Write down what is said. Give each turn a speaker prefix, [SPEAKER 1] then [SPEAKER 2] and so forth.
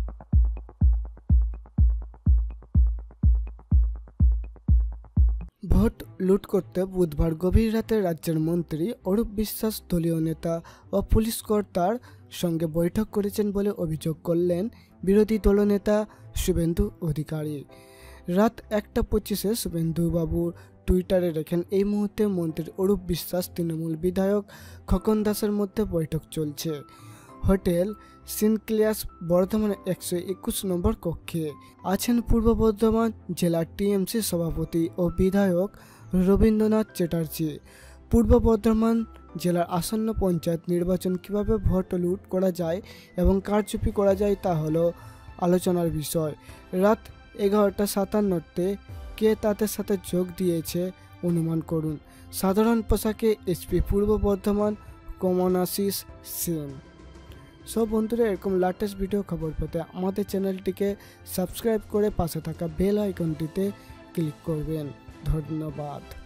[SPEAKER 1] Vote লুট করতে বুধবার গভীর রাতে রাজ্যের মন্ত্রী অরূপ বিশ্বাস দলীয় নেতা ও পুলিশ কর্তার সঙ্গে বৈঠক করেছেন বলে অভিযোগ করলেন বিরোধী দলনেতা শুভেন্দু অধিকারী। রাত 1:25-এ শুভেন্দুবাবু টুইটারে লেখেন, এই মুহূর্তে মন্ত্রী অরূপ বিশ্বাস তৃণমূল বিধায়ক খোকন দাসের মধ্যে বৈঠক চলছে হোটেল সিনক্লিয়াস বর্ধমান 121 নম্বর কক্ষে। আছেন পূর্ব বর্ধমান জেলার টিএমসি সভাপতি ও বিধায়ক রবীন্দ্রনাথ চ্যাটার্জি। পূর্ব বর্ধমান জেলার আসন্ন পঞ্চায়েত নির্বাচন কিভাবে ভোট লুট করা যায় এবং কারচুপি করা যায় তা হলো আলোচনার বিষয়। রাত 11:57-তে কে তাদের সাথে যোগ দিয়েছে অনুমান করুন। সাধারণ পোশাকে এসপি পূর্ব বর্ধমান কমনাশিস সেন। সব বন্ধুরা এরকম লেটেস্ট ভিডিও খবর পেতে আমাদের চ্যানেলটিকে সাবস্ক্রাইব করে পাশে থাকা বেল আইকনটিতে ক্লিক করবেন। ধন্যবাদ।